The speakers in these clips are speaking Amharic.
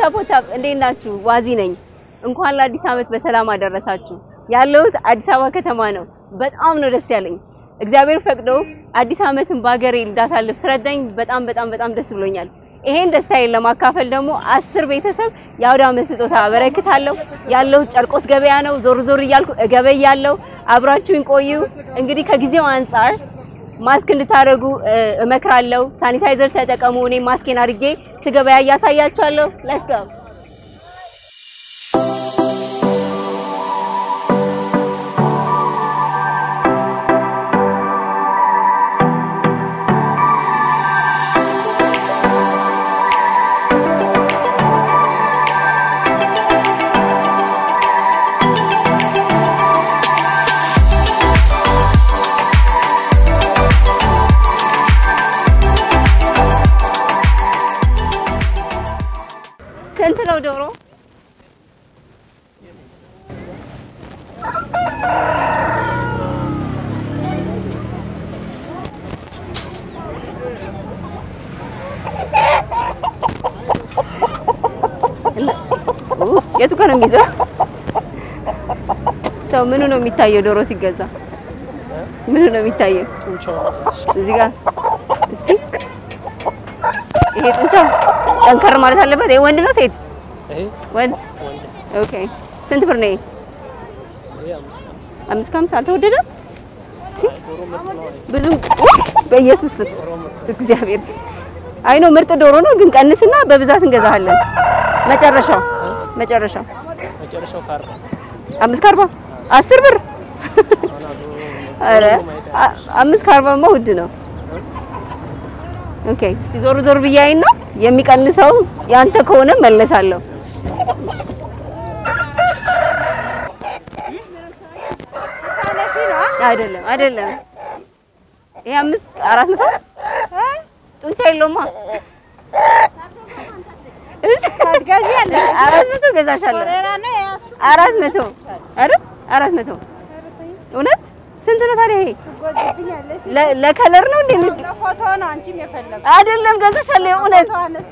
ወታፕ እንዴት ናችሁ? ዋዚ ነኝ። እንኳን ለአዲስ ዓመት በሰላም አደረሳችሁ። ያለሁት አዲስ አበባ ከተማ ነው። በጣም ነው ደስ ያለኝ። እግዚአብሔር ፈቅዶ አዲስ ዓመትን ባገሬ እንዳሳልፍ ስለዳኝ በጣም ደስ ብሎኛል። ይሄን ደስታዬን ለማካፈል ደግሞ 10 ቤተሰብ ያውዳ መስጦታ አበረክታለሁ። ያለሁት ጨርቆስ ገበያ ነው። ዞር እያልኩ እገበያለሁ። አብራችሁን ቆዩ። እንግዲህ ከጊዜው አንፃር ማስክ እንድታደርጉ እመክራለሁ። ሳኒታይዘር ተጠቀሙ። እኔ ማስኬን አድርጌ ስገበያ ያሳያችኋለሁ። ሌትስ ጎ። ስንት ነው ዶሮ? የቱ ጋር ነው የሚይዘው? ሰው ምኑ ነው የሚታየው? ዶሮ ሲገዛ ምኑ ነው የሚታየው? እዚህ ጋር እስኪ ይሄ ጡንቻው ጠንከር ማለት አለበት። ይሄ ወንድ ነው ሴት? ወንድ። ኦኬ። ስንት ብር ነው? 550 አልተወደደም? ብዙ በኢየሱስ እግዚአብሔር አይ ነው ምርጥ ዶሮ ነው፣ ግን ቀንስና በብዛት እንገዛለን። መጨረሻው ካርባ 540 10 ብር። አረ 540 ውድ ነው። ኦኬ። እስቲ ዞር ብያይና የሚቀንሰው ያንተ ከሆነ መለሳለሁ። አይደለም ይሄ 400 ጡንቻ የለውማ። እሺ ታድጋጂ ያለ 400 ገዛሻለሁ። 400 አይደል? 400 እውነት? ስንት ነው ታዲያ ይሄ? ለከለር ነው እንዴ? ለፎቶ ነው አንቺም የፈለግሽው? አይደለም ገዛሻለሁ እውነት።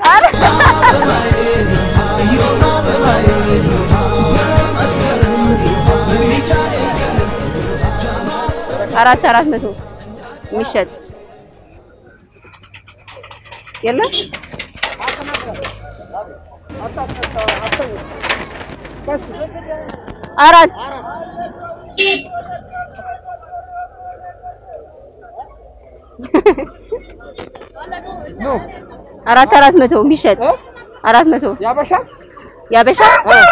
አራት መቶ የሚሸጥ የለም? አራት ነው 400 የሚሸጥ 400 ያበሻ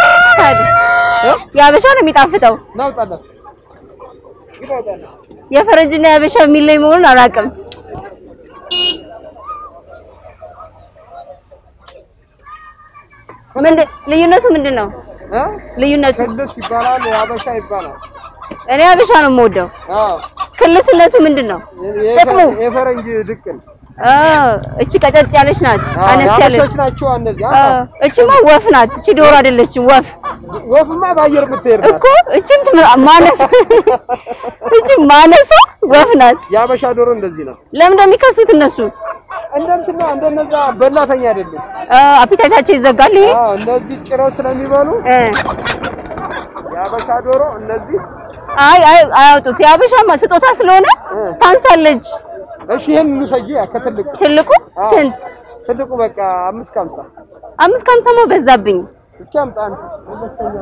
ነው የሚጣፍጠው። ናውጣለት የፈረንጅና ያበሻ የሚለይ መሆኑን አላውቅም። ልዩነቱ ምንድነው? ልዩነቱ ክልስ ይባላል፣ ያበሻ ይባላል። እኔ ያበሻ ነው የምወደው። ክልስነቱ ምንድነው? ጥቅሙ የፈረንጅ ድቅል እቺ ቀጨጭ ያለች ናት፣ አነስ ያለች ናቸው እነዚህ። እቺማ ወፍ ናት። እቺ ዶሮ አይደለችም። ወፍማ ባየር ምትሄድ ናት እኮ። እቺን ማነሳ ወፍ ናት። ያበሻ ዶሮ እንደዚህ ነው። ለምን እንደሚከሱት እነሱ እንደነዛ በላተኛ አይደለም። አፒታይታቸው ይዘጋል። ይሄ እንደዚህ ጭረው ስለሚበሉ ያበሻ ዶሮ እንደዚህ አያውጡት። ያበሻማ ስጦታ ስለሆነ ታንሳለች። እሺ ይሄን እንሰጂ ከትልቁ ስንት? ትልቁ በቃ 550 ነው በዛብኝ። እስኪ አምጣ አንተ ወለስተኛ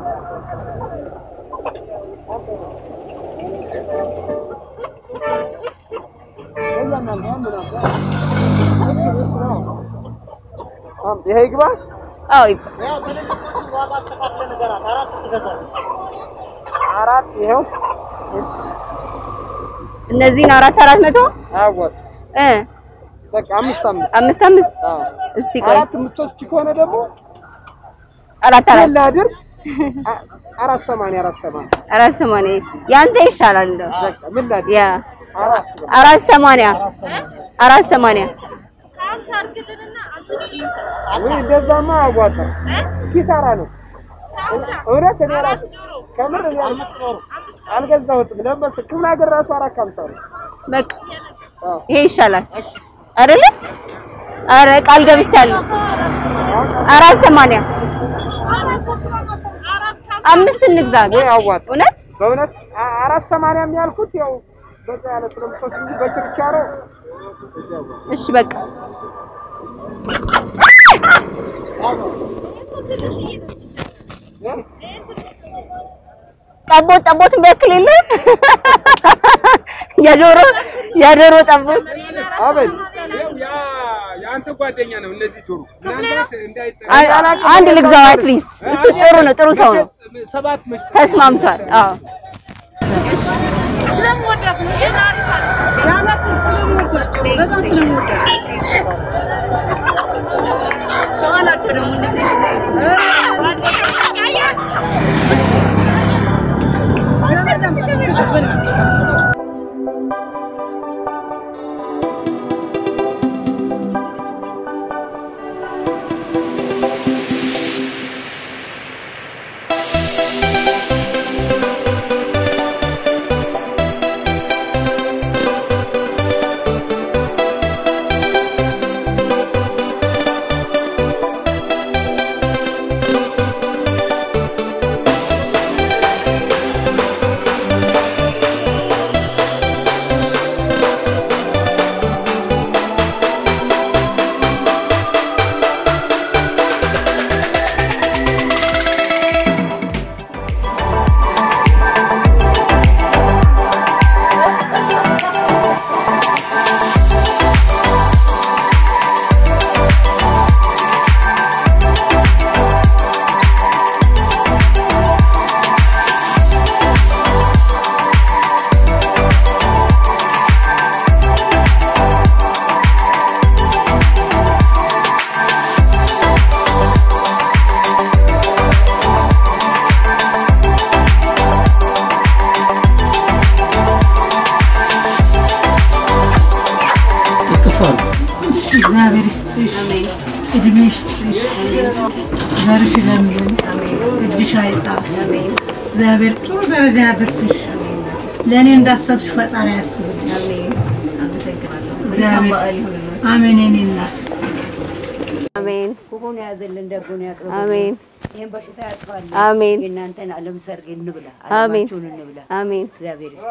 ይሄ ይግባ። አዎ ያው ትልቁን ዋጋ አስተካክለ ነገራት። አራት ትገዛለህ። አራት ይሄው እሺ እነዚህን 400 አወጥ በቃ 5 እስቲ ቆይ 4 ከሆነ ደግሞ 4 ላድር 480 ያንተ ይሻላል እንደው በቃ ምን ላድር ያ 480 ካንሳርክልና ወይ እንደዛማ አዋጣ ኪሳራ ነው። እውነት ነው ራስ ከምር 5 ወር አልገዛሁትም ነበር። ክፍለ ሀገር ራሱ 450 ነው በቃ። ይሄ ይሻላል አይደለ? ኧረ ቃል ገብቻለሁ 480 አምስት እንግዛ አዋጥ እውነት በእውነት 480 የሚያልኩት ያው በቃ ያለ ስለምትወስዱ በችርቻሮ እሺ በቃ ጠቦት የሚያክል የለም የዶሮ ጠቦት አበል ያንተ ጓደኛ ነው እነዚህ ዶሮ አንድ ልግዛው አትሊስት እሱ ጥሩ ነው ጥሩ ሰው ነው ተስማምቷል አዎ ስለምወዳት ነው ያላት ስለምወዳት ቻላቸው ደግሞ እግዚአብሔር ጥሩ ደረጃ ያድርስሽ ለኔ እንዳሰብሽ ፈጣሪ ያስብልሽ አሜን እግዚአብሔር አሜን እኔና አሜን ሁሉን ያዘልን ደጉን ያቅርብ አሜን ይሄን በሽታ ያጥፋል አሜን እናንተን ዓለም ሰርግ እንብላ ዓለማችሁን እንብላ አሜን እግዚአብሔር ይስጥ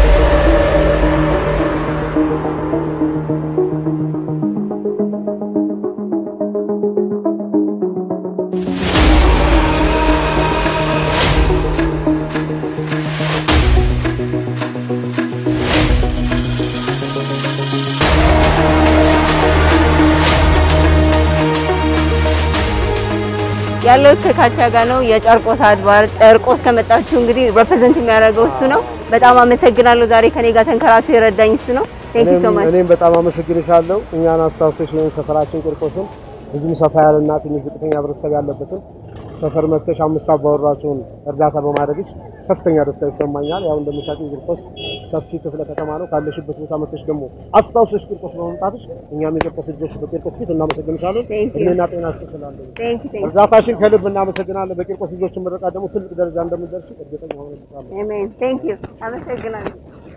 ያለው ከካቻ ጋር ነው የጨርቆስ አድባር ጨርቆስ ከመጣችሁ እንግዲህ ሪፕሬዘንት የሚያደርገው እሱ ነው በጣም አመሰግናለሁ ዛሬ ከኔ ጋር ተንከራቶ ይረዳኝ እሱ ነው ቴንክ ዩ ሶ ማች እኔም በጣም አመሰግንሻለሁ እኛን አስተዋውሰሽ ነው ሰፈራችን ጨርቆስን ብዙም ሰፋ ያለና ትንሽ ዝቅተኛ ህብረተሰብ ያለበትን ሰፈር መጥተሽ አምስት አባወራችሁን እርዳታ በማድረግሽ ከፍተኛ ደስታ ይሰማኛል ያው እንደምታውቁ ጨርቆስ ሰፊ ክፍለ ከተማ ነው ካለሽበት ቦታ መጥተሽ ደግሞ አስተዋውሰሽ ጨርቆስ በመምጣትሽ እኛም የጨርቆስ ልጆች በጨርቆስ ፊት እናመሰግንሻለን እኔና ጤናሽ ስለአለን እርዳታሽን ከልብ እናመሰግናለን በጨርቆስ ልጆች ምረቃ ደግሞ ትልቅ ደረጃ እንደምንደርሽ እርግጠኛ ሆነን አሜን ቴንክ ዩ አመሰግናለሁ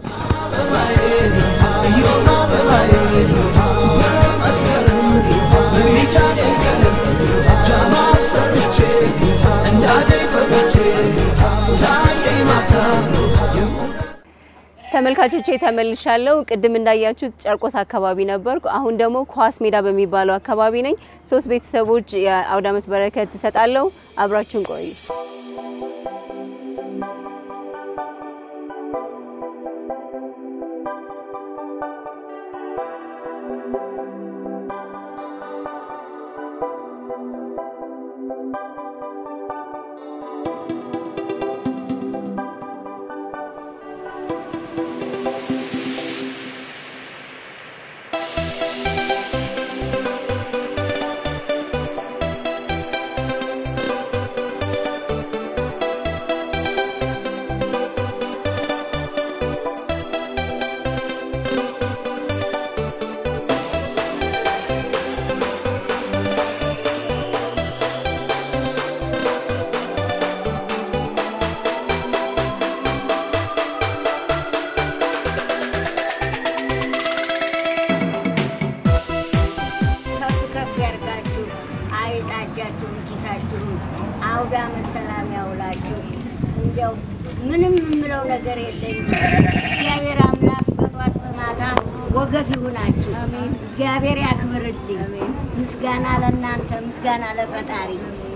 ተመልካቾቼ ተመልሻለሁ ቅድም እንዳያችሁት ጨርቆስ አካባቢ ነበርኩ አሁን ደግሞ ኳስ ሜዳ በሚባለው አካባቢ ነኝ ሶስት ቤተሰቦች የአውደ ዓመት በረከት ተሰጣለው አብራችሁን ቆዩ ምንም የምለው ነገር የለኝም። እግዚአብሔር አምላክ በጧት በማታ ወገፍ ይሁናችሁ። እግዚአብሔር ያክብርልኝ። ምስጋና ለእናንተ፣ ምስጋና ለፈጣሪ።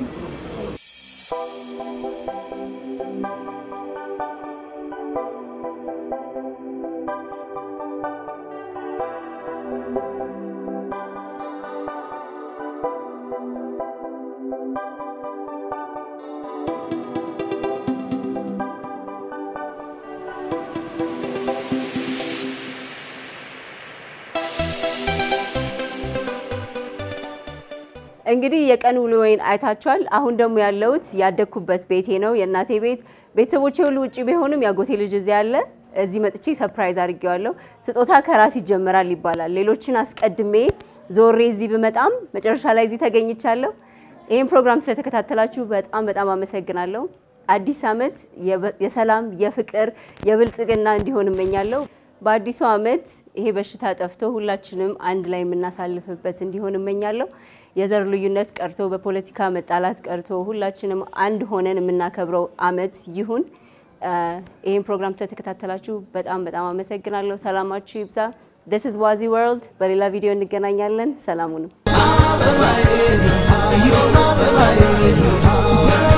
እንግዲህ የቀን ውሎዬን አይታችኋል። አሁን ደግሞ ያለውት ያደኩበት ቤቴ ነው፣ የእናቴ ቤት። ቤተሰቦቼ ሁሉ ውጪ ቢሆንም ያጎቴ ልጅ እዚህ ያለ፣ እዚህ መጥቼ ሰርፕራይዝ አድርጌዋለሁ። ስጦታ ከራስ ይጀምራል ይባላል። ሌሎችን አስቀድሜ ዞሬ እዚህ በመጣም መጨረሻ ላይ እዚህ ተገኝቻለሁ። ይሄን ፕሮግራም ስለተከታተላችሁ በጣም አመሰግናለሁ። አዲስ አመት የሰላም፣ የፍቅር፣ የብልጽግና እንዲሆን እመኛለሁ። በአዲሱ አመት ይሄ በሽታ ጠፍቶ ሁላችንም አንድ ላይ የምናሳልፍበት እንዲሆን እመኛለሁ። የዘር ልዩነት ቀርቶ በፖለቲካ መጣላት ቀርቶ ሁላችንም አንድ ሆነን የምናከብረው አመት ይሁን። ይሄን ፕሮግራም ስለተከታተላችሁ በጣም አመሰግናለሁ። ሰላማችሁ ይብዛ። This is Wazi World። በሌላ ቪዲዮ እንገናኛለን። ሰላም ሁኑ።